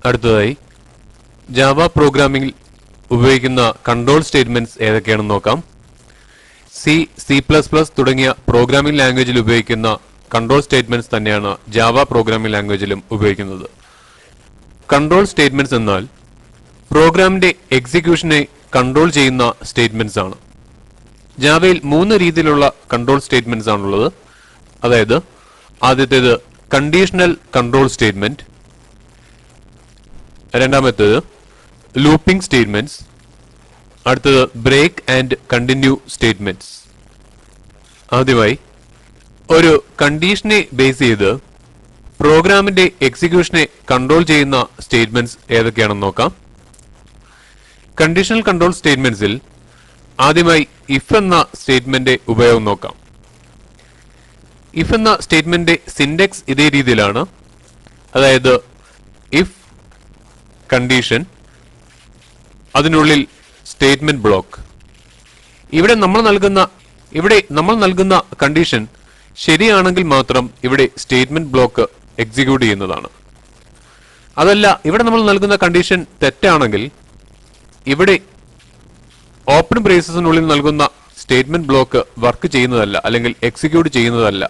അടുത്തതായി ജാവ പ്രോഗ്രാമിംഗിൽ ഉപയോഗിക്കുന്ന control statements ഏതൊക്കെയാണെന്ന് നോക്കാം. C++ തുടങ്ങിയ പ്രോഗ്രാമിംഗ് ലാംഗ്വേജിൽ ഉപയോഗിക്കുന്ന കൺട്രോൾ സ്റ്റേറ്റ്മെന്റ്സ് തന്നെയാണ് ജാവ പ്രോഗ്രാമിംഗ് ലാംഗ്വേജിലും ഉപയോഗിക്കുന്നത്. കൺട്രോൾ സ്റ്റേറ്റ്മെന്റ്സ് എന്നാൽ പ്രോഗ്രാമിന്റെ എക്സിക്യൂഷനെ കൺട്രോൾ ചെയ്യുന്ന സ്റ്റേറ്റ്മെന്റ്സ് ആണ്. ജാവയിൽ 3 രീതിയിലുള്ള കൺട്രോൾ സ്റ്റേറ്റ്മെന്റ്സ് ആണുള്ളത്. അതായത് ആദ്യത്തേത് കണ്ടീഷണൽ കൺട്രോൾ സ്റ്റേറ്റ്മെന്റ്, രണ്ടാമത്തേത് ലൂപ്പിംഗ് സ്റ്റേറ്റ്മെന്റ്സ്, അടുത്തത് ബ്രേക്ക് ആൻഡ് കണ്ടിന്യൂ സ്റ്റേറ്റ്മെന്റ്സ്. ആദ്യമായി ഒരു കണ്ടീഷനെ ബേസ് ചെയ്ത് പ്രോഗ്രാമിന്റെ എക്സിക്യൂഷനെ കൺട്രോൾ ചെയ്യുന്ന സ്റ്റേറ്റ്മെന്റ്സ് ഏതൊക്കെയാണെന്ന് നോക്കാം. കണ്ടീഷണൽ കൺട്രോൾ സ്റ്റേറ്റ്മെന്റ്സിൽ ആദ്യമായി ഇഫ് എന്ന സ്റ്റേറ്റ്മെന്റ് ഉപയോഗം നോക്കാം. ഇഫ് എന്ന സ്റ്റേറ്റ്മെന്റ് സിന്റക്സ് ഇതേ രീതിയിലാണ്. അതായത് ഇഫ് കണ്ടീഷൻ, അതിനുള്ളിൽ സ്റ്റേറ്റ്മെന്റ് ബ്ലോക്ക്. ഇവിടെ നമ്മൾ നൽകുന്ന കണ്ടീഷൻ ശരിയാണെങ്കിൽ മാത്രം ഇവിടെ സ്റ്റേറ്റ്മെന്റ് ബ്ലോക്ക് എക്സിക്യൂട്ട് ചെയ്യുന്നതാണ്. അതല്ല, ഇവിടെ നമ്മൾ നൽകുന്ന കണ്ടീഷൻ തെറ്റാണെങ്കിൽ ഇവിടെ ഓപ്പൺ ബ്രേസസിനുള്ളിൽ നൽകുന്ന സ്റ്റേറ്റ്മെന്റ് ബ്ലോക്ക് വർക്ക് ചെയ്യുന്നതല്ല, അല്ലെങ്കിൽ എക്സിക്യൂട്ട് ചെയ്യുന്നതല്ല.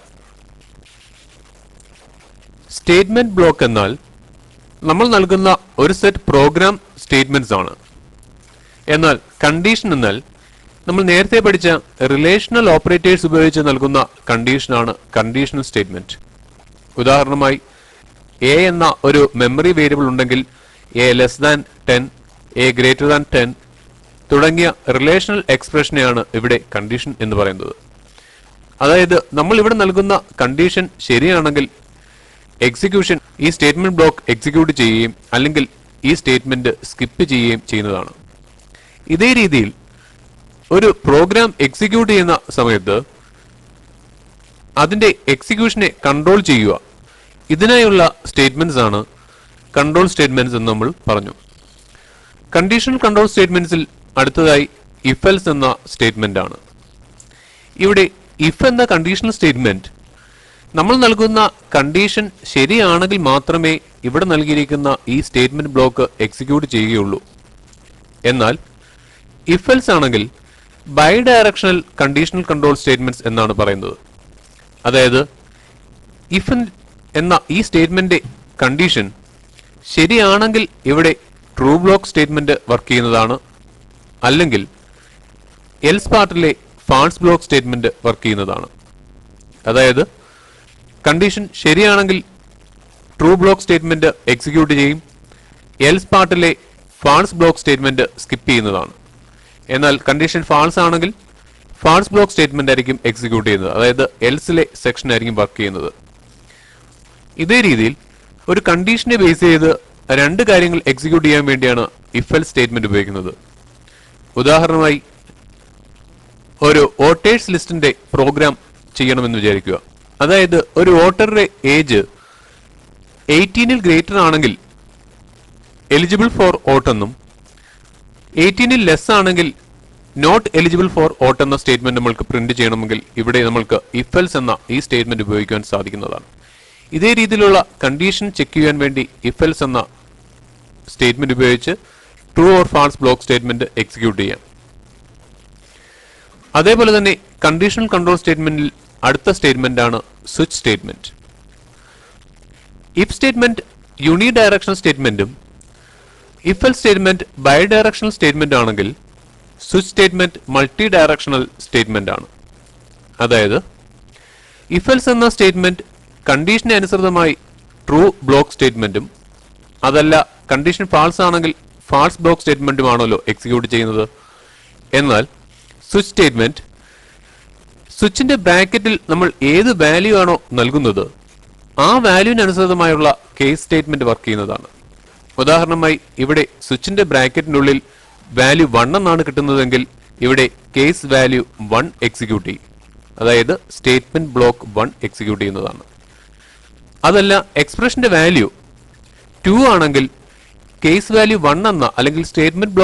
സ്റ്റേറ്റ്മെന്റ് ബ്ലോക്ക് എന്നാൽ നമ്മൾ നൽകുന്ന ഒരു സെറ്റ് പ്രോഗ്രാം സ്റ്റേറ്റ്മെന്റ്സ് ആണ്. എന്നാൽ കണ്ടീഷൻ എന്നാൽ നമ്മൾ നേരത്തെ പഠിച്ച റിലേഷണൽ ഓപ്പറേറ്റേഴ്സ് ഉപയോഗിച്ച് നൽകുന്ന കണ്ടീഷനാണ് കണ്ടീഷണൽ സ്റ്റേറ്റ്മെന്റ്. ഉദാഹരണമായി എ എന്ന ഒരു മെമ്മറി വേരിയബിൾ ഉണ്ടെങ്കിൽ A less than 10, A greater than 10 തുടങ്ങിയ റിലേഷണൽ എക്സ്പ്രഷനെയാണ് ഇവിടെ കണ്ടീഷൻ എന്ന് പറയുന്നത്. അതായത് നമ്മൾ ഇവിടെ നൽകുന്ന കണ്ടീഷൻ ശരിയാണെങ്കിൽ എക്സിക്യൂഷൻ ഈ സ്റ്റേറ്റ്മെന്റ് ബ്ലോക്ക് എക്സിക്യൂട്ട് ചെയ്യുകയും അല്ലെങ്കിൽ ഈ സ്റ്റേറ്റ്മെന്റ് സ്കിപ്പ് ചെയ്യുകയും ചെയ്യുന്നതാണ്. ഇതേ രീതിയിൽ ഒരു പ്രോഗ്രാം എക്സിക്യൂട്ട് ചെയ്യുന്ന സമയത്ത് അതിന്റെ എക്സിക്യൂഷനെ കൺട്രോൾ ചെയ്യുക, ഇതിനായുള്ള സ്റ്റേറ്റ്മെന്റ്സ് ആണ് കൺട്രോൾ സ്റ്റേറ്റ്മെന്റ്സ് എന്ന് നമ്മൾ പറഞ്ഞു. കണ്ടീഷണൽ കൺട്രോൾ സ്റ്റേറ്റ്മെന്റ്സിൽ അടുത്തതായി ഇഫ് എൽസ് എന്ന സ്റ്റേറ്റ്മെന്റ് ആണ്. ഇവിടെ ഇഫ് എന്ന കണ്ടീഷണൽ സ്റ്റേറ്റ്മെന്റ് നമ്മൾ നൽകുന്ന കണ്ടീഷൻ ശരിയാണെങ്കിൽ മാത്രമേ ഇവിടെ നൽകിയിരിക്കുന്ന ഈ സ്റ്റേറ്റ്മെന്റ് ബ്ലോക്ക് എക്സിക്യൂട്ട് ചെയ്യുകയുള്ളൂ. എന്നാൽ ഇഫ് എൽസ് ആണെങ്കിൽ by directional conditional control statements എന്നാണ് പറയുന്നത്. അതായത് ഇഫ് എന്ന ഈ സ്റ്റേറ്റ്മെന്റ് കണ്ടീഷൻ ശരിയാണെങ്കിൽ ഇവിടെ ട്രൂ ബ്ലോക്ക് സ്റ്റേറ്റ്മെന്റ് വർക്ക് ചെയ്യുന്നതാണ്, അല്ലെങ്കിൽ എൽസ് പാർട്ടിലെ ഫാൾസ് ബ്ലോക്ക് സ്റ്റേറ്റ്മെന്റ് വർക്ക് ചെയ്യുന്നതാണ്. അതായത് കണ്ടീഷൻ ശരിയാണെങ്കിൽ ട്രൂ ബ്ലോക്ക് സ്റ്റേറ്റ്മെന്റ് എക്സിക്യൂട്ട് ചെയ്യും, എൽസ് പാർട്ടിലെ ഫാൾസ് ബ്ലോക്ക് സ്റ്റേറ്റ്മെന്റ് സ്കിപ്പ് ചെയ്യുന്നതാണ്. എന്നാൽ കണ്ടീഷൻ ഫാൾസ് ആണെങ്കിൽ ഫാൾസ് ബ്ലോക്ക് സ്റ്റേറ്റ്മെന്റ് ആയിരിക്കും എക്സിക്യൂട്ട് ചെയ്യുന്നത്, അതായത് എൽസിലെ സെക്ഷൻ ആയിരിക്കും വർക്ക് ചെയ്യുന്നത്. ഇതേ രീതിയിൽ ഒരു കണ്ടീഷനെ ബേസ് ചെയ്ത് 2 കാര്യങ്ങൾ എക്സിക്യൂട്ട് ചെയ്യാൻ വേണ്ടിയാണ് ഇഫ് എൽസ് സ്റ്റേറ്റ്മെന്റ് ഉപയോഗിക്കുന്നത്. ഉദാഹരണമായി ഒരു വോട്ടേഴ്സ് ലിസ്റ്റിന്റെ പ്രോഗ്രാം ചെയ്യണമെന്ന് വിചാരിക്കുക. അതായത് ഒരു വോട്ടറുടെ ഏജ് 18-ൽ ഗ്രേറ്റർ ആണെങ്കിൽ എലിജിബിൾ ഫോർ വോട്ട് എന്നും 18-ൽ ലെസ് ആണെങ്കിൽ നോട്ട് എലിജിബിൾ ഫോർ വോട്ട് എന്ന സ്റ്റേറ്റ്മെന്റ് നമ്മൾക്ക് പ്രിന്റ് ചെയ്യണമെങ്കിൽ ഇവിടെ നമ്മൾക്ക് ഇഫ് എൽസ് എന്ന ഈ സ്റ്റേറ്റ്മെന്റ് ഉപയോഗിക്കാൻ സാധിക്കുന്നതാണ്. ഇതേ രീതിയിലുള്ള കണ്ടീഷൻ ചെക്ക് ചെയ്യാൻ വേണ്ടി ഇഫ് എൽസ് എന്ന സ്റ്റേറ്റ്മെന്റ് ഉപയോഗിച്ച് true or false block statement execute ചെയ്യാം. അതേപോലെ തന്നെ കണ്ടീഷണൽ കൺട്രോൾ സ്റ്റേറ്റ്മെന്റിൽ അടുത്ത സ്റ്റേറ്റ്മെന്റ് ആണ് switch statement. If statement unidirectional സ്റ്റേറ്റ്മെന്റും if else statement bidirectional statement ആണെങ്കിൽ switch statement multidirectional statement ആണ്. അതായത് ഇഫ് എൽസ് എന്ന സ്റ്റേറ്റ്മെന്റ് കണ്ടീഷന് അനുസൃതമായി ട്രൂ ബ്ലോക്ക് സ്റ്റേറ്റ്മെന്റും, അതല്ല കണ്ടീഷൻ ഫാൾസ് ആണെങ്കിൽ ഫാൾസ് ബ്ലോക്ക് സ്റ്റേറ്റ്മെന്റും ആണല്ലോ എക്സിക്യൂട്ട് ചെയ്യുന്നത്. എന്നാൽ സ്വിച്ച് സ്റ്റേറ്റ്മെന്റ് സ്വിച്ചിന്റെ ബ്രാക്കറ്റിൽ നമ്മൾ ഏത് വാല്യൂ ആണോ നൽകുന്നത് ആ വാല്യൂവിന് അനുസൃതമായുള്ള കേസ് സ്റ്റേറ്റ്മെന്റ് വർക്ക് ചെയ്യുന്നതാണ്. ഉദാഹരണമായി ഇവിടെ സ്വിച്ചിന്റെ ബ്രാക്കറ്റിനുള്ളിൽ വാല്യൂ 1 എന്നാണ് കിട്ടുന്നതെങ്കിൽ ഇവിടെ കേസ് വാല്യൂ 1 എക്സിക്യൂട്ട് ചെയ്യും, അതായത് സ്റ്റേറ്റ്മെന്റ് ബ്ലോക്ക് 1 എക്സിക്യൂട്ട് ചെയ്യുന്നതാണ്. അതല്ല എക്സ്പ്രഷന്റെ വാല്യൂ 2 ആണെങ്കിൽ കേസ് വാല്യൂ 1 എന്ന അല്ലെങ്കിൽ സ്റ്റേറ്റ്മെന്റ്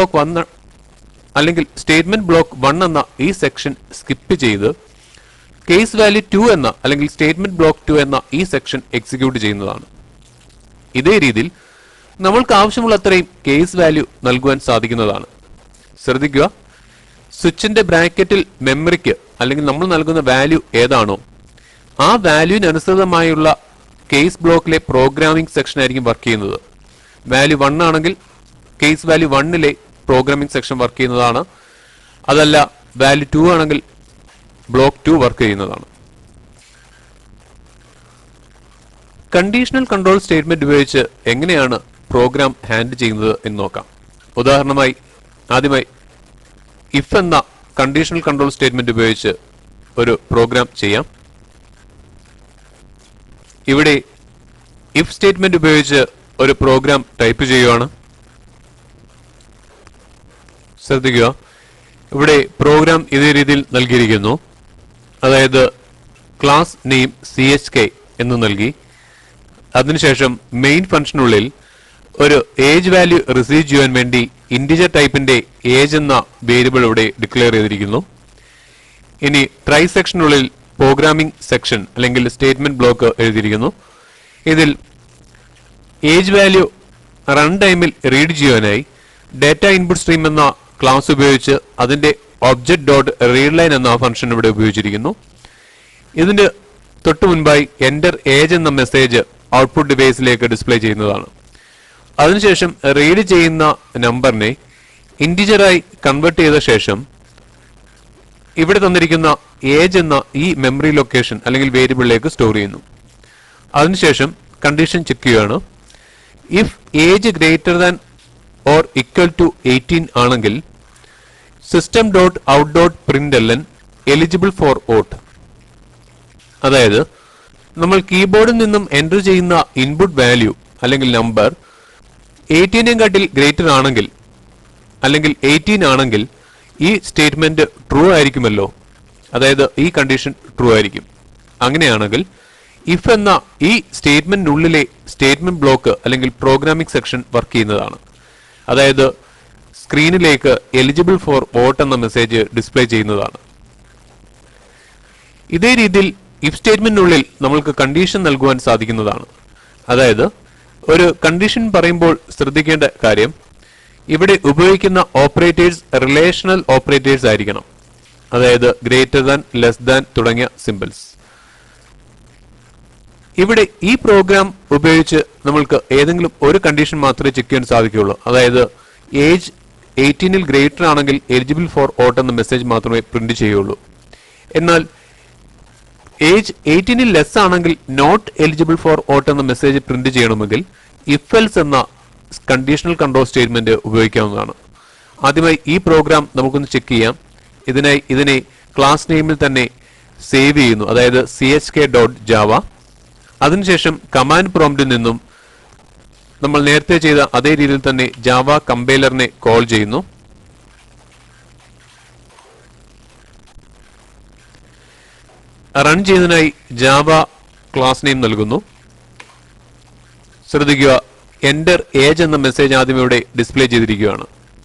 ബ്ലോക്ക് 1 എന്ന ഈ സെക്ഷൻ സ്കിപ്പ് ചെയ്ത് കേസ് വാല്യൂ 2 എന്ന അല്ലെങ്കിൽ സ്റ്റേറ്റ്മെന്റ് ബ്ലോക്ക് 2 എന്ന ഈ സെക്ഷൻ എക്സിക്യൂട്ട് ചെയ്യുന്നതാണ്. ഇതേ രീതിയിൽ നമ്മൾക്ക് ആവശ്യമുള്ള അത്രയും കേസ് വാല്യൂ നൽകുവാൻ സാധിക്കുന്നതാണ്. ശ്രദ്ധിക്കുക, സ്വിച്ചിന്റെ ബ്രാക്കറ്റിൽ മെമ്മറിക്ക് അല്ലെങ്കിൽ നമ്മൾ നൽകുന്ന വാല്യൂ ഏതാണോ ആ വാല്യൂവിന് അനുസൃതമായുള്ള കേസ് ബ്ലോക്കിലെ പ്രോഗ്രാമിംഗ് സെക്ഷൻ ആയിരിക്കും വർക്ക് ചെയ്യുന്നത്. വാല്യൂ 1 ആണെങ്കിൽ കേസ് വാല്യൂ 1ലെ പ്രോഗ്രാമിംഗ് സെക്ഷൻ വർക്ക് ചെയ്യുന്നതാണ്. അതല്ല വാല്യൂ 2 ആണെങ്കിൽ ബ്ലോക്ക് 2 വർക്ക് ചെയ്യുന്നതാണ്. കണ്ടീഷണൽ കൺട്രോൾ സ്റ്റേറ്റ്മെന്റ് ഉപയോഗിച്ച് എങ്ങനെയാണ് പ്രോഗ്രാം ഹാൻഡിൽ ചെയ്യുന്നത് എന്ന് നോക്കാം. ഉദാഹരണമായി ആദ്യമായി ഇഫ് എന്ന കണ്ടീഷണൽ കൺട്രോൾ സ്റ്റേറ്റ്മെന്റ് ഉപയോഗിച്ച് ഒരു പ്രോഗ്രാം ചെയ്യാം. ഇവിടെ ഇഫ് സ്റ്റേറ്റ്മെന്റ് ഉപയോഗിച്ച് ഒരു പ്രോഗ്രാം ടൈപ്പ് ചെയ്യുകയാണ്. ശ്രദ്ധിക്കുക, ഇവിടെ പ്രോഗ്രാം ഇതേ രീതിയിൽ നൽകിയിരിക്കുന്നു. അതായത് ക്ലാസ് നെയിം CHK എന്ന് നൽകി, അതിനുശേഷം മെയിൻ ഫംഗ്ഷനുള്ളിൽ ഒരു ഏജ് വാല്യൂ റിസീവ് ചെയ്യാൻ വേണ്ടി ഇന്റിജർ ടൈപ്പിന്റെ ഏജ് എന്ന വേരിയബിൾ ഇവിടെ ഡിക്ലെയർ ചെയ്തിരിക്കുന്നു. ഇനി ട്രൈ സെക്ഷനുള്ളിൽ പ്രോഗ്രാമിംഗ് സെക്ഷൻ അല്ലെങ്കിൽ സ്റ്റേറ്റ്മെന്റ് ബ്ലോക്ക് എഴുതിയിരിക്കുന്നു. ഇതിൽ ഏജ് വാല്യൂ റൺ ടൈമിൽ റീഡ് ചെയ്യാനായി ഡാറ്റ ഇൻപുട്ട് സ്ട്രീം എന്ന ക്ലാസ് ഉപയോഗിച്ച് അതിന്റെ ഒബ്ജക്ട് ഡോട്ട് റീഡ് ലൈൻ എന്ന ഫംഗ്ഷൻ ഇവിടെ ഉപയോഗിച്ചിരിക്കുന്നു. ഇതിന്റെ തൊട്ടു മുൻപായി എന്റർ ഏജ് എന്ന മെസ്സേജ് ഔട്ട്പുട്ട് ഡിവൈസിലേക്ക് ഡിസ്പ്ലേ ചെയ്യുന്നതാണ്. അതിനുശേഷം റീഡ് ചെയ്യുന്ന നമ്പറിനെ ഇന്റിജറായി കൺവേർട്ട് ചെയ്ത ശേഷം ഇവിടെ തന്നിരിക്കുന്ന ഏജ് എന്ന ഈ മെമ്മറി ലൊക്കേഷൻ അല്ലെങ്കിൽ വേരിയബിളിലേക്ക് സ്റ്റോർ ചെയ്യുന്നു. അതിനുശേഷം കണ്ടീഷൻ ചെക്ക് ചെയ്യുകയാണ്. If age greater than or equal to 18 ആണെങ്കിൽ system dot out dot println eligible for vote. അതായത് നമ്മൾ കീബോർഡിൽ നിന്നും എൻ്റർ ചെയ്യുന്ന ഇൻപുട്ട് വാല്യൂ അല്ലെങ്കിൽ നമ്പർ 18 ഗ്രേറ്റർ ആണെങ്കിൽ അല്ലെങ്കിൽ 18 ആണെങ്കിൽ ഈ സ്റ്റേറ്റ്മെന്റ് ട്രൂ ആയിരിക്കുമല്ലോ. അതായത് ഈ കണ്ടീഷൻ ട്രൂ ആയിരിക്കും. അങ്ങനെയാണെങ്കിൽ ഇഫ് എന്ന ഈ സ്റ്റേറ്റ്മെന്റിനുള്ളിലെ സ്റ്റേറ്റ്മെന്റ് ബ്ലോക്ക് അല്ലെങ്കിൽ പ്രോഗ്രാമിംഗ് സെക്ഷൻ വർക്ക് ചെയ്യുന്നതാണ്. അതായത് സ്ക്രീനിലേക്ക് എലിജിബിൾ ഫോർ വോട്ട് എന്ന മെസ്സേജ് ഡിസ്പ്ലേ ചെയ്യുന്നതാണ്. ഇതേ രീതിയിൽ ഇഫ് സ്റ്റേറ്റ്മെന്റിനുള്ളിൽ നമ്മൾക്ക് കണ്ടീഷൻ നൽകുവാൻ സാധിക്കുന്നതാണ്. അതായത് ഒരു കണ്ടീഷൻ പറയുമ്പോൾ ശ്രദ്ധിക്കേണ്ട കാര്യം, ഇവിടെ ഉപയോഗിക്കുന്ന ഓപ്പറേറ്റേഴ്സ് റിലേഷണൽ ഓപ്പറേറ്റേഴ്സ് ആയിരിക്കണം. അതായത് ഗ്രേറ്റർ ദാൻ, ലെസ് ദാൻ തുടങ്ങിയ സിമ്പിൾസ്. ഇവിടെ ഈ പ്രോഗ്രാം ഉപയോഗിച്ച് നമ്മൾക്ക് ഏതെങ്കിലും ഒരു കണ്ടീഷൻ മാത്രമേ ചെക്ക് ചെയ്യാൻ സാധിക്കുകയുള്ളൂ. അതായത് ഏജ് 18 ഗ്രേറ്റർ ആണെങ്കിൽ എലിജിബിൾ ഫോർ വോട്ട് എന്ന മെസ്സേജ് മാത്രമേ പ്രിന്റ് ചെയ്യുള്ളൂ. എന്നാൽ ഏജ് 18 ലെസ് ആണെങ്കിൽ നോട്ട് എലിജിബിൾ ഫോർ വോട്ട് എന്ന മെസ്സേജ് പ്രിന്റ് ചെയ്യണമെങ്കിൽ ഇഫ് എൽസ് എന്ന കണ്ടീഷണൽ കൺട്രോൾ സ്റ്റേറ്റ്മെന്റ് ഉപയോഗിക്കാവുന്നതാണ്. ആദ്യമായി ഈ പ്രോഗ്രാം നമുക്കൊന്ന് ചെക്ക് ചെയ്യാം. ഇതിനെ ക്ലാസ് നെയിമിൽ തന്നെ സേവ് ചെയ്യുന്നു. അതായത് chk.java. അതിനുശേഷം കമാൻഡ് പ്രോംപ്റ്റിൽ നിന്നും നമ്മൾ നേരത്തെ ചെയ്ത അതേ രീതിയിൽ തന്നെ ജാവ കമ്പൈലറിനെ കോൾ ചെയ്യുന്നു. റൺ ചെയ്യുന്നതിനായി ജാവ ക്ലാസ് നെയിം നൽകുന്നു. ശ്രദ്ധിക്കുക, എന്റർ ഏജ് എന്ന മെസ്സേജ് ആദ്യം ഇവിടെ ഡിസ്പ്ലേ ചെയ്തിരിക്കുകയാണ്.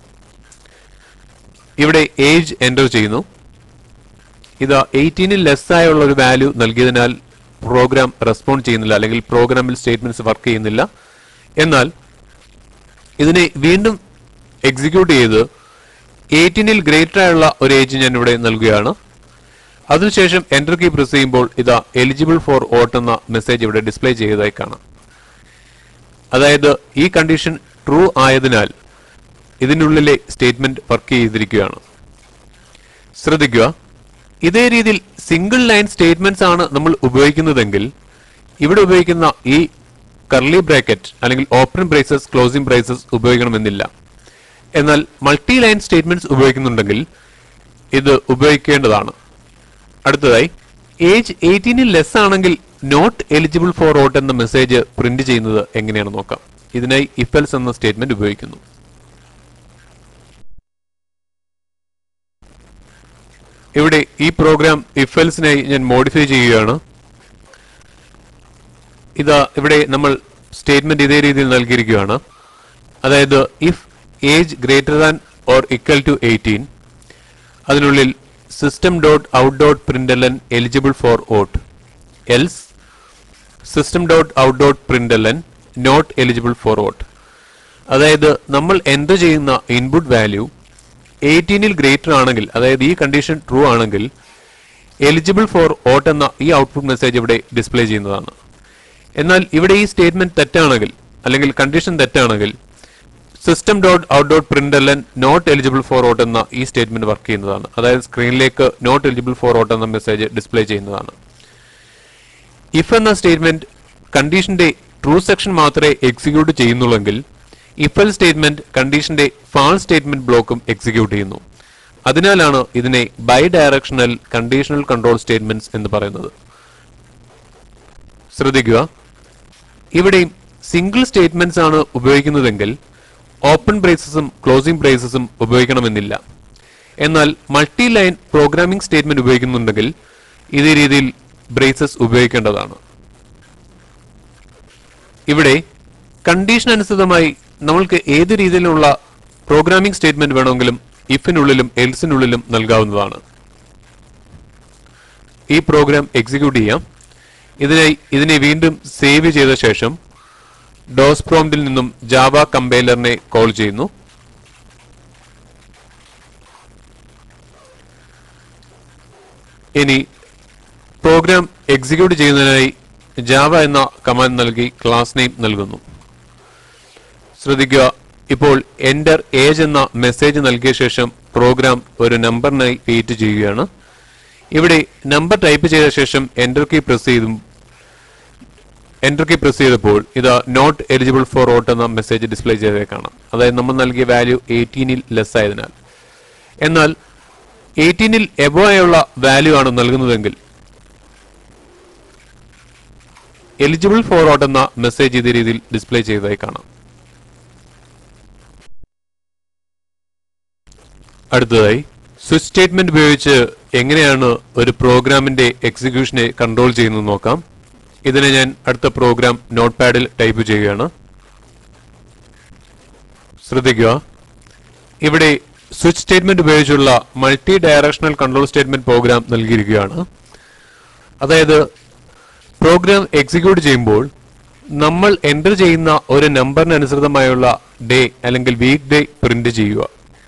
ഇവിടെ ഏജ് എന്റർ ചെയ്യുന്നു. ഇത് 18 ലെസ് ആയുള്ള ഒരു വാല്യൂ നൽകിയതിനാൽ പ്രോഗ്രാം റെസ്പോണ്ട് ചെയ്യുന്നില്ല, അല്ലെങ്കിൽ പ്രോഗ്രാമിൽ സ്റ്റേറ്റ്മെന്റ്സ് വർക്ക് ചെയ്യുന്നില്ല. എന്നാൽ ഇതിനെ വീണ്ടും എക്സിക്യൂട്ട് ചെയ്ത് 18 ഗ്രേറ്റർ ആയുള്ള ഒരു ഏജ് ഞാൻ ഇവിടെ നൽകുകയാണ്. അതിനുശേഷം എന്റർ കീ പ്രസ് ചെയ്യുമ്പോൾ ഇതാ എലിജിബിൾ ഫോർ വോട്ട് എന്ന മെസ്സേജ് ഇവിടെ ഡിസ്പ്ലേ ചെയ്തതായി കാണാം. അതായത് ഈ കണ്ടീഷൻ ട്രൂ ആയതിനാൽ ഇതിനുള്ളിലെ സ്റ്റേറ്റ്മെന്റ് വർക്ക് ചെയ്തിരിക്കുകയാണ്. ശ്രദ്ധിക്കുക, ഇതേ രീതിയിൽ സിംഗിൾ ലൈൻ സ്റ്റേറ്റ്മെന്റ്സ് ആണ് നമ്മൾ ഉപയോഗിക്കുന്നതെങ്കിൽ ഇവിടെ ഉപയോഗിക്കുന്ന ഈ കർലി ബ്രാക്കറ്റ് അല്ലെങ്കിൽ ഓപ്പൺ ബ്രേസസ്, ക്ലോസിംഗ് ബ്രേസസ് ഉപയോഗിക്കണമെന്നില്ല. എന്നാൽ മൾട്ടി ലൈൻ സ്റ്റേറ്റ്മെന്റ്സ് ഉപയോഗിക്കുന്നുണ്ടെങ്കിൽ ഇത് ഉപയോഗിക്കേണ്ടതാണ്. അടുത്തതായി ഏജ് 18 ലെസ് ആണെങ്കിൽ നോട്ട് എലിജിബിൾ ഫോർ വോട്ട് എന്ന മെസ്സേജ് പ്രിന്റ് ചെയ്യുന്നത് എങ്ങനെയാണെന്ന് നോക്കാം. ഇതിനായി ഇഫ് എൽസ് എന്ന സ്റ്റേറ്റ്മെന്റ് ഉപയോഗിക്കുന്നു. ഇവിടെ ഈ പ്രോഗ്രാം ഇഫ് എൽസിനായി ഞാൻ മോഡിഫൈ ചെയ്യുകയാണ്. ഇതാ ഇവിടെ നമ്മൾ സ്റ്റേറ്റ്മെന്റ് ഇതേ രീതിയിൽ നൽകിയിരിക്കുകയാണ്. അതായത് if age greater than or equal to 18, അതിനുള്ളിൽ system dot out dot println eligible for vote, else system dot out dot println not eligible for vote. അതായത് നമ്മൾ എൻ്റർ ചെയ്യുന്ന ഇൻപുട്ട് വാല്യൂ 18ൽ ഗ്രേറ്റർ ആണെങ്കിൽ, അതായത് ഈ കണ്ടീഷൻ ട്രൂ ആണെങ്കിൽ eligible for vote എന്ന ഈ ഔട്ട്പുട്ട് മെസ്സേജ് ഇവിടെ ഡിസ്പ്ലേ ചെയ്യുന്നതാണ്. എന്നാൽ ഇവിടെ ഈ സ്റ്റേറ്റ്മെന്റ് തെറ്റാണെങ്കിൽ അല്ലെങ്കിൽ കണ്ടീഷൻ തെറ്റാണെങ്കിൽ system dot out dot println not eligible for vote എന്ന ഈ സ്റ്റേറ്റ്മെന്റ് വർക്ക് ചെയ്യുന്നതാണ്. അതായത് സ്ക്രീനിലേക്ക് നോട്ട് എലിജിബിൾ ഫോർ ഓട്ട് എന്ന മെസ്സേജ് ഡിസ്പ്ലേ ചെയ്യുന്നതാണ്. ഇഫ് എന്ന സ്റ്റേറ്റ്മെന്റ് കണ്ടീഷന്റെ ട്രൂ സെക്ഷൻ മാത്രമേ എക്സിക്യൂട്ട് ചെയ്യുന്നുള്ളെങ്കിൽ ഇഫ് എൽ സ്റ്റേറ്റ്മെന്റ് കണ്ടീഷന്റെ ഫാൾസ് സ്റ്റേറ്റ്മെന്റ് ബ്ലോക്കും എക്സിക്യൂട്ട് ചെയ്യുന്നു. അതിനാലാണ് ഇതിനെ bi directional conditional control statements എന്ന് പറയുന്നത്. ശ്രദ്ധിക്കുക, ഇവിടെ സിംഗിൾ സ്റ്റേറ്റ്മെന്റ്സ് ആണ് ഉപയോഗിക്കുന്നതെങ്കിൽ ഓപ്പൺ ബ്രേസസും ക്ലോസിംഗ് ബ്രേസസും ഉപയോഗിക്കണമെന്നില്ല. എന്നാൽ മൾട്ടി ലൈൻ പ്രോഗ്രാമിംഗ് സ്റ്റേറ്റ്മെന്റ് ഉപയോഗിക്കുന്നുണ്ടെങ്കിൽ ഇതേ രീതിയിൽ ബ്രേസസ് ഉപയോഗിക്കേണ്ടതാണ്. ഇവിടെ കണ്ടീഷൻ അനുസൃതമായി നമ്മൾക്ക് ഏത് രീതിയിലുള്ള പ്രോഗ്രാമിംഗ് സ്റ്റേറ്റ്മെന്റ് വേണമെങ്കിലും ഇഫിനുള്ളിലും എൽസിനുള്ളിലും നൽകാവുന്നതാണ്. ഈ പ്രോഗ്രാം എക്സിക്യൂട്ട് ചെയ്യാം. ഇതിനെ വീണ്ടും സേവ് ചെയ്ത ശേഷം ഡോസ് പ്രോംപ്റ്റിൽ നിന്നും ജാവ കമ്പൈലറിനെ കോൾ ചെയ്യുന്നു. ഇനി പ്രോഗ്രാം എക്സിക്യൂട്ട് ചെയ്യുന്നതിനായി ജാവ എന്ന കമാൻഡ് നൽകി ക്ലാസ് നെയിം നൽകുന്നു. ശ്രദ്ധിക്കുക, ഇപ്പോൾ എന്റർ ഏജ് എന്ന മെസ്സേജ് നൽകിയ ശേഷം പ്രോഗ്രാം ഒരു നമ്പറിനായി വെയിറ്റ് ചെയ്യുകയാണ്. ഇവിടെ നമ്പർ ടൈപ്പ് ചെയ്ത ശേഷം എന്റർ കീ പ്രസ് ചെയ്തപ്പോൾ ഇത് നോട്ട് എലിജിബിൾ ഫോർ ഓട്ട് എന്ന മെസ്സേജ് ഡിസ്പ്ലേ ചെയ്തേ കാണാം. അതായത് നമ്മൾ നൽകിയ വാല്യൂ 18ൽ ലെസ് ആയതിനാൽ. എന്നാൽ 18ൽ എബോ ആയുള്ള വാല്യൂ ആണ് നൽകുന്നതെങ്കിൽ എലിജിബിൾ ഫോർ ഓട്ട് എന്ന മെസ്സേജ് ഇതേ രീതിയിൽ ഡിസ്പ്ലേ ചെയ്തതായി കാണാം. അടുത്തതായി സ്വിച്ച് സ്റ്റേറ്റ്മെന്റ് ഉപയോഗിച്ച് എങ്ങനെയാണ് ഒരു പ്രോഗ്രാമിന്റെ എക്സിക്യൂഷനെ കൺട്രോൾ ചെയ്യുന്നത് നോക്കാം. ഇതിനെ ഞാൻ അടുത്ത പ്രോഗ്രാം നോട്ട് പാഡിൽ ടൈപ്പ് ചെയ്യുകയാണ്. ശ്രദ്ധിക്കുക, ഇവിടെ സ്വിച്ച് സ്റ്റേറ്റ്മെന്റ് ഉപയോഗിച്ചുള്ള multi directional control statement program നൽകിയിരിക്കുകയാണ്. അതായത് പ്രോഗ്രാം എക്സിക്യൂട്ട് ചെയ്യുമ്പോൾ നമ്മൾ എൻ്റർ ചെയ്യുന്ന ഒരു നമ്പറിന് അനുസൃതമായുള്ള ഡേ അല്ലെങ്കിൽ വീക്ക് ഡേ പ്രിന്റ് ചെയ്യുക.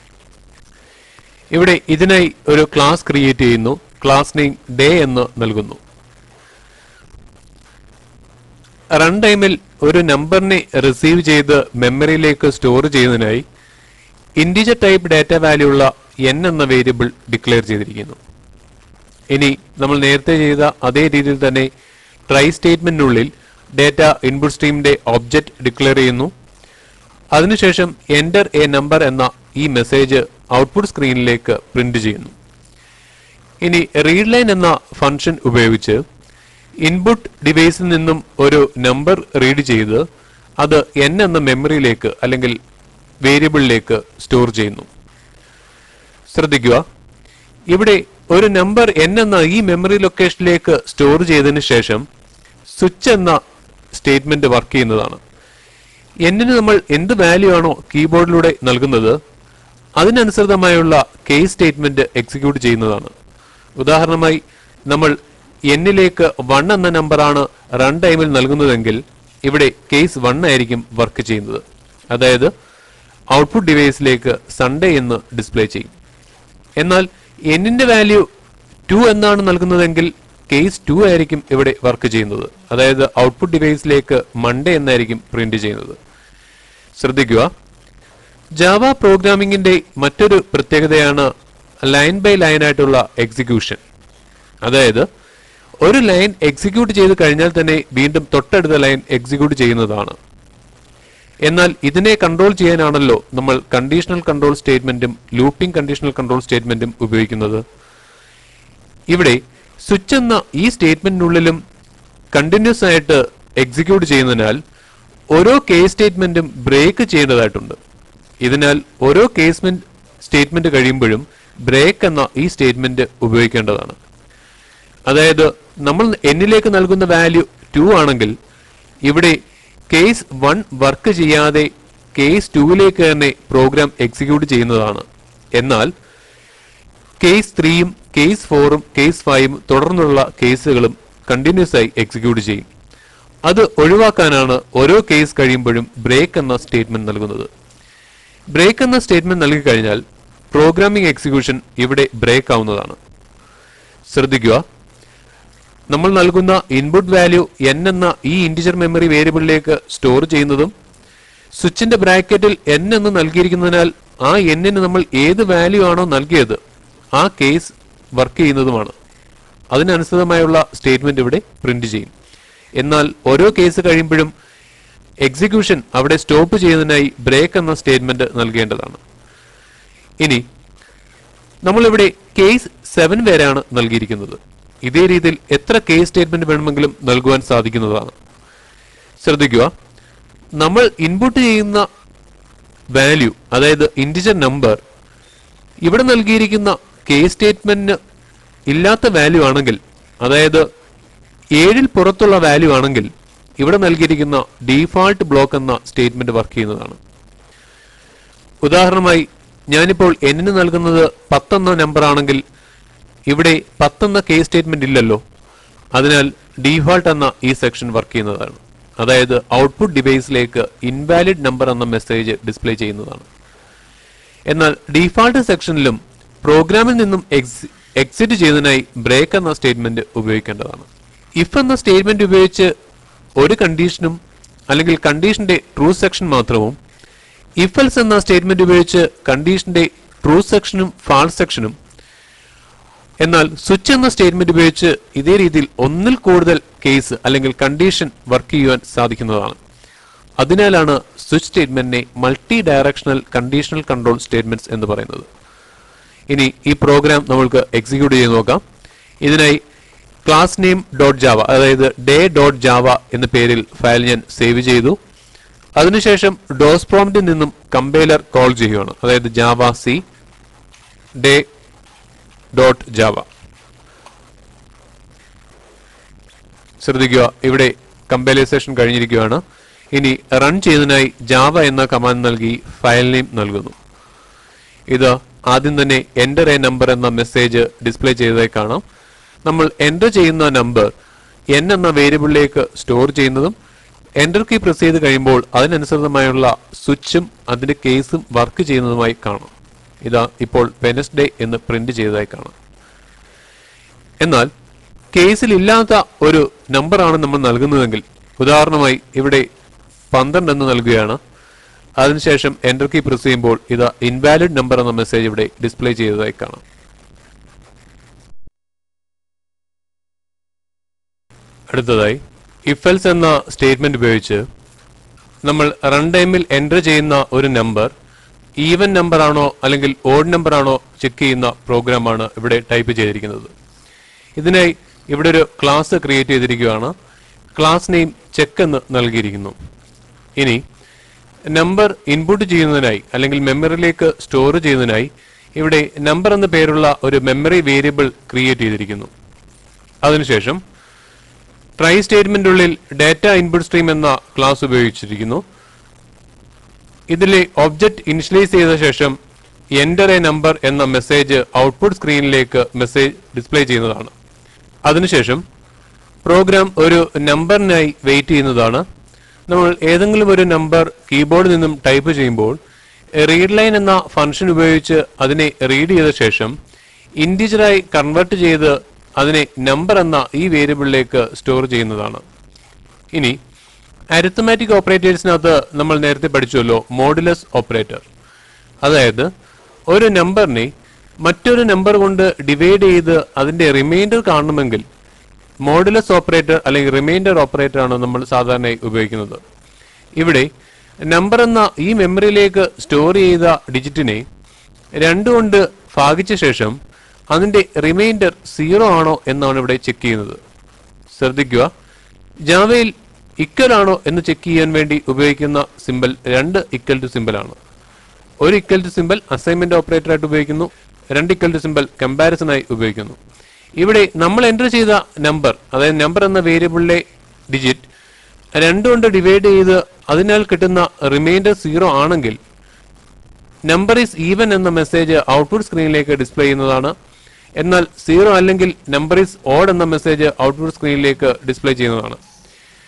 ഇവിടെ ഇതിനായി ഒരു ക്ലാസ് ക്രിയേറ്റ് ചെയ്യുന്നു. ക്ലാസ് നെയിം ഡേ എന്ന് നൽകുന്നു. റൺ ടൈമിൽ ഒരു നമ്പറിനെ റിസീവ് ചെയ്ത് മെമ്മറിയിലേക്ക് സ്റ്റോർ ചെയ്യുന്നതിനായി ഇന്റിജർ ടൈപ്പ് ഡാറ്റ വാല്യൂ ഉള്ള n എന്ന വേരിയബിൾ ഡിക്ലെയർ ചെയ്തിരിക്കുന്നു. ഇനി നമ്മൾ നേരത്തെ ചെയ്ത അതേ രീതിയിൽ തന്നെ ട്രൈ സ്റ്റേറ്റ്മെന്റിനുള്ളിൽ ഡാറ്റ ഇൻപുട്ട് സ്ട്രീമിന്റെ ഒബ്ജക്റ്റ് ഡിക്ലെയർ ചെയ്യുന്നു. അതിനുശേഷം എന്റർ എ നമ്പർ എന്ന ഈ മെസ്സേജ് ഔട്ട്പുട്ട് സ്ക്രീനിലേക്ക് പ്രിന്റ് ചെയ്യുന്നു. ഇനി റീഡ് ലൈൻ എന്ന ഫംഗ്ഷൻ ഉപയോഗിച്ച് ഇൻപുട്ട് ഡിവൈസിൽ നിന്നും ഒരു നമ്പർ റീഡ് ചെയ്ത് അത് n എന്ന മെമ്മറിയിലേക്ക് അല്ലെങ്കിൽ വേരിയബിളിലേക്ക് സ്റ്റോർ ചെയ്യുന്നു. ശ്രദ്ധിക്കുക, ഇവിടെ ഒരു നമ്പർ n എന്ന ഈ മെമ്മറി ലൊക്കേഷനിലേക്ക് സ്റ്റോർ ചെയ്തതിനു ശേഷം സ്വിച്ച് എന്ന സ്റ്റേറ്റ്മെന്റ് വർക്ക് ചെയ്യുന്നതാണ്. എന്നിന് നമ്മൾ എന്ത് വാല്യൂ ആണോ കീബോർഡിലൂടെ നൽകുന്നത് അതിനനുസൃതമായുള്ള കേസ് സ്റ്റേറ്റ്മെന്റ് എക്സിക്യൂട്ട് ചെയ്യുന്നതാണ്. ഉദാഹരണമായി നമ്മൾ എന്നിലേക്ക് 1 എന്ന നമ്പറാണ് റൺ ടൈമിൽ നൽകുന്നതെങ്കിൽ ഇവിടെ കേസ് 1 ആയിരിക്കും വർക്ക് ചെയ്യുന്നത്. അതായത് ഔട്ട്പുട്ട് ഡിവൈസിലേക്ക് സൺഡേ എന്ന് ഡിസ്പ്ലേ ചെയ്യും. എന്നാൽ എന്നിന്റെ വാല്യൂ 2 എന്നാണ് നൽകുന്നതെങ്കിൽ കേസ് 2 ആയിരിക്കും ഇവിടെ വർക്ക് ചെയ്യുന്നത്. അതായത് ഔട്ട്പുട്ട് ഡിവൈസിലേക്ക് മൺഡേ എന്നായിരിക്കും പ്രിന്റ് ചെയ്യുന്നത്. ശ്രദ്ധിക്കുക, ജാവ പ്രോഗ്രാമിംഗിന്റെ മറ്റൊരു പ്രത്യേകതയാണ് ലൈൻ ബൈ ലൈൻ ആയിട്ടുള്ള എക്സിക്യൂഷൻ. അതായത് ഒരു ലൈൻ എക്സിക്യൂട്ട് ചെയ്ത് കഴിഞ്ഞാൽ തന്നെ വീണ്ടും തൊട്ടടുത്ത ലൈൻ എക്സിക്യൂട്ട് ചെയ്യുന്നതാണ്. എന്നാൽ ഇതിനെ കൺട്രോൾ ചെയ്യാനാണല്ലോ നമ്മൾ കണ്ടീഷണൽ കൺട്രോൾ സ്റ്റേറ്റ്മെന്റും ലൂപ്പിംഗ് കണ്ടീഷണൽ കൺട്രോൾ സ്റ്റേറ്റ്മെന്റും ഉപയോഗിക്കുന്നത്. ഇവിടെ സ്വിച്ച് എന്ന ഈ സ്റ്റേറ്റ്മെന്റിനുള്ളിലും കണ്ടിന്യൂസ് ആയിട്ട് എക്സിക്യൂട്ട് ചെയ്യുന്നതിനാൽ ഓരോ കേസ് സ്റ്റേറ്റ്മെന്റും ബ്രേക്ക് ചെയ്യേണ്ടതായിട്ടുണ്ട്. ഇതിനാൽ ഓരോ കേസ് സ്റ്റേറ്റ്മെന്റ് കഴിയുമ്പോഴും ബ്രേക്ക് എന്ന ഈ സ്റ്റേറ്റ്മെന്റ് ഉപയോഗിക്കേണ്ടതാണ്. അതായത് നമ്മൾ എന്നിലേക്ക് നൽകുന്ന വാല്യൂ 2 ആണെങ്കിൽ ഇവിടെ കേസ് 1 വർക്ക് ചെയ്യാതെ കേസ് 2ലേക്ക് തന്നെ പ്രോഗ്രാം എക്സിക്യൂട്ട് ചെയ്യുന്നതാണ്. എന്നാൽ കേസ് 3ഉം കേസ് 4ഉം കേസ് 5ഉം തുടർന്നുള്ള കേസുകളും കണ്ടിന്യൂസ് ആയി എക്സിക്യൂട്ട് ചെയ്യും. അത് ഒഴിവാക്കാനാണ് ഓരോ കേസ് കഴിയുമ്പോഴും ബ്രേക്ക് എന്ന സ്റ്റേറ്റ്മെന്റ് നൽകുന്നത്. ബ്രേക്ക് എന്ന സ്റ്റേറ്റ്മെന്റ് നൽകി കഴിഞ്ഞാൽ പ്രോഗ്രാമിംഗ് എക്സിക്യൂഷൻ ഇവിടെ ബ്രേക്ക് ആവുന്നതാണ്. ശ്രദ്ധിക്കുക, നമ്മൾ നൽകുന്ന ഇൻപുട്ട് വാല്യൂ n എന്ന ഈ ഇന്റിജർ മെമ്മറി വേരിയബിളിലേക്ക് സ്റ്റോർ ചെയ്യുന്നതും സ്വിച്ചിന്റെ ബ്രാക്കറ്റിൽ n എന്ന് നൽകിയിരിക്കുന്നതിനാൽ ആ n ന് നമ്മൾ ഏത് വാല്യൂ ആണോ നൽകിയത് ആ കേസ് വർക്ക് ചെയ്യുന്നതുമാണ്. അതിനനുസൃതമായുള്ള സ്റ്റേറ്റ്മെന്റ് ഇവിടെ പ്രിന്റ് ചെയ്യും. എന്നാൽ ഓരോ കേസ് കഴിയുമ്പോഴും എക്സിക്യൂഷൻ അവിടെ സ്റ്റോപ്പ് ചെയ്യുന്നതിനായി ബ്രേക്ക് എന്ന സ്റ്റേറ്റ്മെന്റ് നൽകേണ്ടതാണ്. ഇനി നമ്മളിവിടെ കേസ് 7 വരെയാണ് നൽകിയിരിക്കുന്നത്. ഇതേ രീതിയിൽ എത്ര കേസ് സ്റ്റേറ്റ്മെന്റ് വേണമെങ്കിലും നൽകുവാൻ സാധിക്കുന്നതാണ്. ശ്രദ്ധിക്കുക, നമ്മൾ ഇൻപുട്ട് ചെയ്യുന്ന വാല്യൂ, അതായത് ഇന്റിജർ നമ്പർ, ഇവിടെ നൽകിയിരിക്കുന്ന കേസ് സ്റ്റേറ്റ്മെന്റിന് ഇല്ലാത്ത വാല്യൂ ആണെങ്കിൽ, അതായത് 7ൽ പുറത്തുള്ള വാല്യൂ ആണെങ്കിൽ ഇവിടെ നൽകിയിരിക്കുന്ന ഡീഫാൾട്ട് ബ്ലോക്ക് എന്ന സ്റ്റേറ്റ്മെന്റ് വർക്ക് ചെയ്യുന്നതാണ്. ഉദാഹരണമായി ഞാനിപ്പോൾ n ന് നൽകുന്നത് 10 എന്ന നമ്പർ ആണെങ്കിൽ ഇവിടെ 10 എന്ന കേസ് സ്റ്റേറ്റ്മെന്റ് ഇല്ലല്ലോ. അതിനാൽ ഡീഫാൾട്ട് എന്ന ഈ സെക്ഷൻ വർക്ക് ചെയ്യുന്നതാണ്. അതായത് ഔട്ട്പുട്ട് ഡിവൈസിലേക്ക് ഇൻവാലിഡ് നമ്പർ എന്ന മെസ്സേജ് ഡിസ്പ്ലേ ചെയ്യുന്നതാണ്. എന്നാൽ ഡീഫാൾട്ട് സെക്ഷനിലും പ്രോഗ്രാമിൽ നിന്നും എക്സിറ്റ് ചെയ്യുന്നതിനായി ബ്രേക്ക് എന്ന സ്റ്റേറ്റ്മെന്റ് ഉപയോഗിക്കേണ്ടതാണ്. ഇഫ് എന്ന സ്റ്റേറ്റ്മെന്റ് ഉപയോഗിച്ച് ഒരു കണ്ടീഷനും അല്ലെങ്കിൽ കണ്ടീഷന്റെ ട്രൂ സെക്ഷൻ മാത്രവും, ഇഫ് എൽസ് എന്ന സ്റ്റേറ്റ്മെന്റ് ഉപയോഗിച്ച് കണ്ടീഷന്റെ ട്രൂ സെക്ഷനും ഫാൾസ് സെക്ഷനും, എന്നാൽ സ്വിച്ച് എന്ന സ്റ്റേറ്റ്മെന്റ് ഉപയോഗിച്ച് ഇതേ രീതിയിൽ ഒന്നിൽ കൂടുതൽ കേസ് അല്ലെങ്കിൽ കണ്ടീഷൻ വർക്ക് ചെയ്യുവാൻ സാധിക്കുന്നതാണ്. അതിനാലാണ് സ്വിച്ച് സ്റ്റേറ്റ്മെന്റിനെ multi directional conditional control statements എന്ന് പറയുന്നത്. ഇനി ഈ പ്രോഗ്രാം നമ്മൾക്ക് എക്സിക്യൂട്ട് ചെയ്ത് നോക്കാം. ഇതിനായി ക്ലാസ് നെയിം ഡോട്ട് ജാവ, അതായത് ഡേ ഡോട്ട് ജാവ എന്ന പേരിൽ ഫയൽ ഞാൻ സേവ് ചെയ്തു. അതിനുശേഷം ഡോസ് പ്രോംപ്റ്റിൽ നിന്നും കമ്പൈലർ കോൾ ചെയ്യുകയാണ്, അതായത് Java C day dot Java. ശ്രദ്ധിക്കുക, ഇവിടെ കമ്പൈലേഷൻ കഴിഞ്ഞിരിക്കുകയാണ്. ഇനി റൺ ചെയ്യുന്നതിനായി ജാവ എന്ന കമാൻഡ് നൽകി ഫയൽ നെയിം നൽകുന്നു. ഇത് ആദ്യം തന്നെ എൻ്റർ എ നമ്പർ എന്ന മെസ്സേജ് ഡിസ്പ്ലേ ചെയ്തതായി കാണാം. നമ്മൾ എൻ്റർ ചെയ്യുന്ന നമ്പർ n എന്ന വേരിയബിളിലേക്ക് സ്റ്റോർ ചെയ്യുന്നതും എൻ്റർ കീ പ്രസ് ചെയ്ത് കഴിയുമ്പോൾ അതിനനുസൃതമായുള്ള സ്വിച്ചും അതിന്റെ കേസും വർക്ക് ചെയ്യുന്നതുമായി കാണാം. ഇതാ ഇപ്പോൾ വെനസ്ഡേ എന്ന് പ്രിന്റ് ചെയ്തതായി കാണാം. എന്നാൽ കേസിൽ ഇല്ലാത്ത ഒരു നമ്പറാണ് നമ്മൾ നൽകുന്നതെങ്കിൽ, ഉദാഹരണമായി ഇവിടെ 12 എന്ന് നൽകുകയാണ്. അതിനുശേഷം എൻ്റർ കീ പ്രസ് ചെയ്യുമ്പോൾ ഇത് ഇൻവാലിഡ് നമ്പർ എന്ന മെസ്സേജ് ഇവിടെ ഡിസ്പ്ലേ ചെയ്തതായി കാണാം. അടുത്തതായി ഇഫ് എൽസ് എന്ന സ്റ്റേറ്റ്മെന്റ് ഉപയോഗിച്ച് നമ്മൾ റൺ ടൈമിൽ എൻ്റർ ചെയ്യുന്ന ഒരു നമ്പർ ഈവൻ നമ്പർ ആണോ അല്ലെങ്കിൽ ഓഡ് നമ്പർ ആണോ ചെക്ക് ചെയ്യുന്ന പ്രോഗ്രാമാണ് ഇവിടെ ടൈപ്പ് ചെയ്തിരിക്കുന്നത്. ഇതിനായി ഇവിടെ ഒരു ക്ലാസ് ക്രിയേറ്റ് ചെയ്തിരിക്കുകയാണ്. ക്ലാസ് നെയിം ചെക്ക് എന്ന് നൽകിയിരിക്കുന്നു. ഇനി നമ്പർ ഇൻപുട്ട് ചെയ്യുന്നതിനായി അല്ലെങ്കിൽ മെമ്മറിയിലേക്ക് സ്റ്റോർ ചെയ്യുന്നതിനായി ഇവിടെ നമ്പർ എന്ന പേരുള്ള ഒരു മെമ്മറി വേരിയബിൾ ക്രിയേറ്റ് ചെയ്തിരിക്കുന്നു. അതിനുശേഷം ട്രൈ സ്റ്റേറ്റ്മെന്റിനുള്ളിൽ ഡാറ്റ ഇൻപുട്ട് സ്ട്രീം എന്ന ക്ലാസ് ഉപയോഗിച്ചിരിക്കുന്നു. ഇതിലെ ഒബ്ജക്റ്റ് ഇനിഷ്യലൈസ് ചെയ്ത ശേഷം എൻ്റർ എ നമ്പർ എന്ന മെസ്സേജ് ഔട്ട്പുട്ട് സ്ക്രീനിലേക്ക് മെസ്സേജ് ഡിസ്പ്ലേ ചെയ്യുന്നതാണ്. അതിനുശേഷം പ്രോഗ്രാം ഒരു നമ്പറിനായി വെയിറ്റ് ചെയ്യുന്നതാണ്. നമ്മൾ ഏതെങ്കിലും ഒരു നമ്പർ കീബോർഡിൽ നിന്നും ടൈപ്പ് ചെയ്യുമ്പോൾ റീഡ് ലൈൻ എന്ന ഫംഗ്ഷൻ ഉപയോഗിച്ച് അതിനെ റീഡ് ചെയ്ത ശേഷം ഇന്റിജറായി കൺവേർട്ട് ചെയ്ത് അതിനെ നമ്പർ എന്ന ഈ വേരിയബിളിലേക്ക് സ്റ്റോർ ചെയ്യുന്നതാണ്. ഇനി അരിത്തമാറ്റിക് ഓപ്പറേറ്റേഴ്സിനകത്ത് നമ്മൾ നേരത്തെ പഠിച്ചുവല്ലോ മോഡുലസ് ഓപ്പറേറ്റർ. അതായത് ഒരു നമ്പറിനെ മറ്റൊരു നമ്പർ കൊണ്ട് ഡിവൈഡ് ചെയ്ത് അതിന്റെ റിമൈൻഡർ കാണണമെങ്കിൽ മോഡുലസ് ഓപ്പറേറ്റർ അല്ലെങ്കിൽ റിമൈൻഡർ ഓപ്പറേറ്റർ ആണ് നമ്മൾ സാധാരണയായി ഉപയോഗിക്കുന്നത്. ഇവിടെ നമ്പർ എന്ന ഈ മെമ്മറിയിലേക്ക് സ്റ്റോർ ചെയ്ത ഡിജിറ്റിനെ 2 കൊണ്ട് ഭാഗിച്ച ശേഷം അതിന്റെ റിമൈൻഡർ 0 ആണോ എന്നാണ് ഇവിടെ ചെക്ക് ചെയ്യുന്നത്. ശ്രദ്ധിക്കുക, ജാവയിൽ ഇക്വൽ ആണോ എന്ന് ചെക്ക് ചെയ്യാൻ വേണ്ടി ഉപയോഗിക്കുന്ന സിമ്പൽ 2 ഇക്വൽ ടു സിമ്പൽ ആണ്. ഒരു equal to symbol assignment operator ആയിട്ട് ഉപയോഗിക്കുന്നു, 2 ഇക്വൽ ടു സിമ്പൽ കമ്പാരിസൺ ആയി ഉപയോഗിക്കുന്നു. ഇവിടെ നമ്മൾ എൻ്റർ ചെയ്ത നമ്പർ, അതായത് നമ്പർ എന്ന വേരിയബിളിലെ ഡിജിറ്റ് 2 കൊണ്ട് ഡിവൈഡ് ചെയ്ത് അതിനാൽ കിട്ടുന്ന റിമൈൻഡർ 0 ആണെങ്കിൽ നമ്പർ ഈസ് ഈവൻ എന്ന മെസ്സേജ് ഔട്ട്പുട്ട് സ്ക്രീനിലേക്ക് ഡിസ്പ്ലേ ചെയ്യുന്നതാണ്. എന്നാൽ 0 അല്ലെങ്കിൽ നമ്പർ ഈസ് ഓഡ് എന്ന മെസ്സേജ് ഔട്ട്പുട്ട് സ്ക്രീനിലേക്ക് ഡിസ്പ്ലേ ചെയ്യുന്നതാണ്.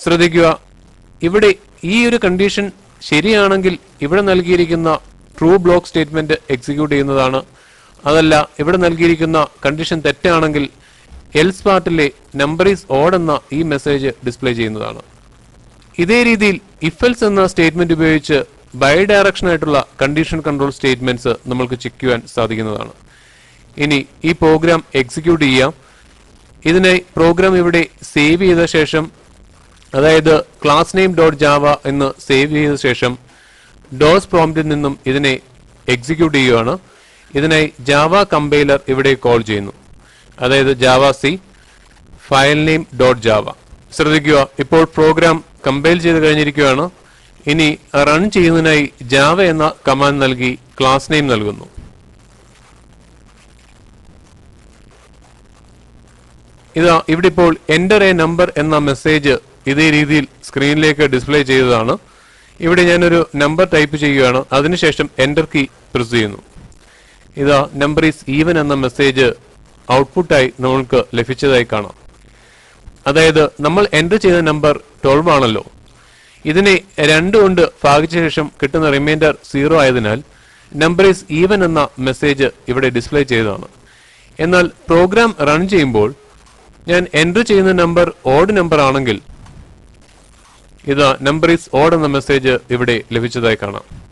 ശ്രദ്ധിക്കുക, ഇവിടെ ഈ ഒരു കണ്ടീഷൻ ശരിയാണെങ്കിൽ ഇവിടെ നൽകിയിരിക്കുന്ന ട്രൂ ബ്ലോക്ക് സ്റ്റേറ്റ്മെന്റ് എക്സിക്യൂട്ട് ചെയ്യുന്നതാണ്. അതല്ല, ഇവിടെ നൽകിയിരിക്കുന്ന കണ്ടീഷൻ തെറ്റാണെങ്കിൽ എൽസ് പാർട്ടിലെ നമ്പർ ഈസ് ഓഡ് എന്ന ഈ മെസ്സേജ് ഡിസ്പ്ലേ ചെയ്യുന്നതാണ്. ഇതേ രീതിയിൽ ഇഫ് എൽസ് എന്ന സ്റ്റേറ്റ്മെന്റ് ഉപയോഗിച്ച് ബൈ ഡയറക്ഷൻ ആയിട്ടുള്ള കണ്ടീഷൻ കൺട്രോൾ സ്റ്റേറ്റ്മെന്റ്സ് നമ്മൾക്ക് ചെക്ക് ചെയ്യാൻ സാധിക്കുന്നതാണ്. ഇനി ഈ പ്രോഗ്രാം എക്സിക്യൂട്ട് ചെയ്യാം. ഇതിനായി പ്രോഗ്രാം ഇവിടെ സേവ് ചെയ്ത ശേഷം, അതായത് ക്ലാസ് നെയിം ഡോട്ട് ജാവ എന്ന് സേവ് ചെയ്ത ശേഷം ഡോസ് പ്രോംപ്റ്റിൽ നിന്നും ഇതിനെ എക്സിക്യൂട്ട് ചെയ്യുകയാണ്. ഇതിനായി ജാവ കമ്പൈലർ ഇവിടെ കോൾ ചെയ്യുന്നു, അതായത് Java C file name dot Java. ശ്രദ്ധിക്കുക, ഇപ്പോൾ പ്രോഗ്രാം കമ്പൈൽ ചെയ്ത് കഴിഞ്ഞിരിക്കുകയാണ്. ഇനി റൺ ചെയ്യുന്നതിനായി ജാവ എന്ന കമാൻഡ് നൽകി ക്ലാസ് നെയിം നൽകുന്നു. ഇതാ ഇവിടെ ഇപ്പോൾ എന്റർ എ നമ്പർ എന്ന മെസ്സേജ് ഇതേ രീതിയിൽ സ്ക്രീനിലേക്ക് ഡിസ്പ്ലേ ചെയ്തതാണ്. ഇവിടെ ഞാനൊരു നമ്പർ ടൈപ്പ് ചെയ്യുകയാണ്, അതിനുശേഷം എന്റർ കീ പ്രസ് ചെയ്യുന്നു. ഇതാ നമ്പർ ഈസ് ഈവൻ എന്ന മെസ്സേജ് ഔട്ട്പുട്ടായി നമ്മൾക്ക് ലഭിച്ചതായി കാണാം. അതായത് നമ്മൾ എന്റർ ചെയ്ത നമ്പർ 12 ആണല്ലോ. ഇതിനെ 2 കൊണ്ട് ഭാഗിച്ച ശേഷം കിട്ടുന്ന റിമൈൻഡർ 0 ആയതിനാൽ നമ്പർ ഈസ് ഈവൻ എന്ന മെസ്സേജ് ഇവിടെ ഡിസ്പ്ലേ ചെയ്തതാണ്. എന്നാൽ പ്രോഗ്രാം റൺ ചെയ്യുമ്പോൾ ഞാൻ എന്റർ ചെയ്യുന്ന നമ്പർ ഓഡ് നമ്പർ ആണെങ്കിൽ ഇതാ നമ്പർ ഈസ് ഓഡ് എന്ന മെസ്സേജ് ഇവിടെ ലഭിച്ചതായി കാണാം.